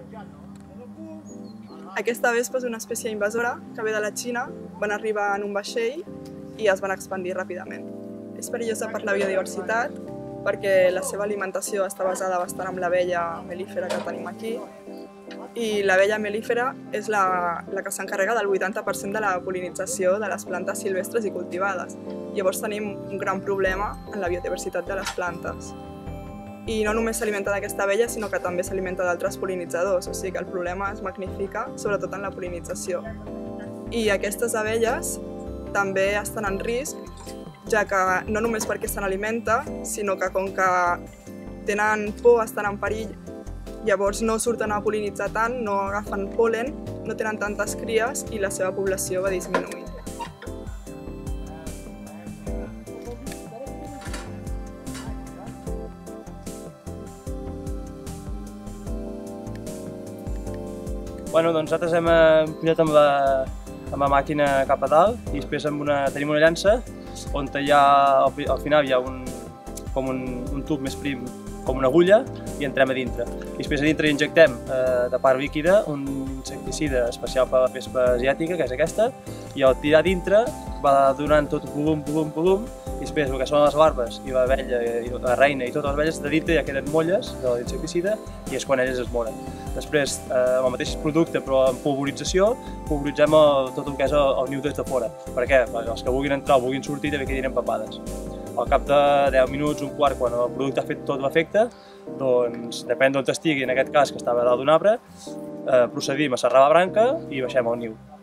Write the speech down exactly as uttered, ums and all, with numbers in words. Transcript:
Aquesta vespa és una espècie invasora que ve de la Xina, van arribar en un vaixell i es van expandir ràpidament. És perillosa per la biodiversitat perquè la seva alimentació està basada bastant en l'abella mel·lífera que tenim aquí i l'abella mel·lífera és la, la que s'encarrega del vuitanta per cent de la pol·linització de les plantes silvestres i cultivades. Llavors tenim un gran problema en la biodiversitat de les plantes. I no només s'alimenta d'aquesta abella, sinó que també s'alimenta d'altres pol·linitzadors, o sigui que el problema es magnifica, sobretot en la pol·linització. I aquestes abelles també estan en risc, ja que no només perquè se n'alimenta, sinó que com que tenen por, estan en perill, llavors no surten a pol·linitzar tant, no agafen pol·len, no tenen tantes cries i la seva població va disminuir. Bueno, doncs nosaltres hem pujat amb la, amb la màquina cap a dalt i després amb una, tenim una llança on hi ha, al final hi ha un, com un, un tub més prim, com una agulla, i entrem a dintre. I després a dintre hi injectem eh, de part líquida un insecticida especial per a la vespa asiàtica, que és aquesta, i al tirar dintre va donant tot volum, volum, volum, i després el que són les larves i l'abella, la reina i totes les abelles de dintre ja queden molles de l'insecticida i és quan elles es moren. Després, eh, amb el mateix producte però amb pulverització, pulveritzem el, tot el que és el, el niu des de fora. Per què? Perquè els que vulguin entrar o vulguin sortir també quedin empapades. Al cap de deu minuts, un quart, quan el producte ha fet tot l'efecte, doncs depèn d'on estigui, en aquest cas que estava dalt d'un arbre, eh, procedim a serrar la branca i baixem el niu.